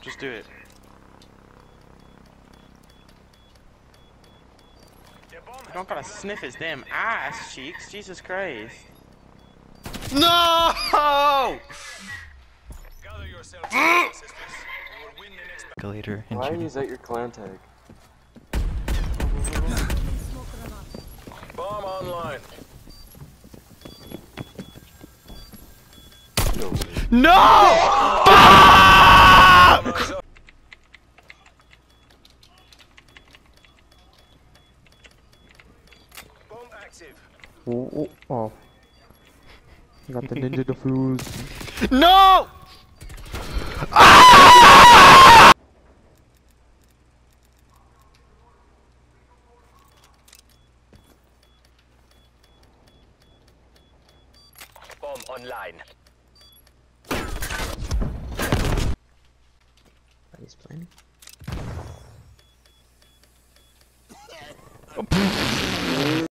Just do it. You don't gotta sniff his damn ass cheeks. Jesus Christ. No! Escalator and Why shooting. is that your clan tag? Bomb online. No! Bomb active. Oh, oh. You got the ninja defuse. No! Bomb online. He's playing.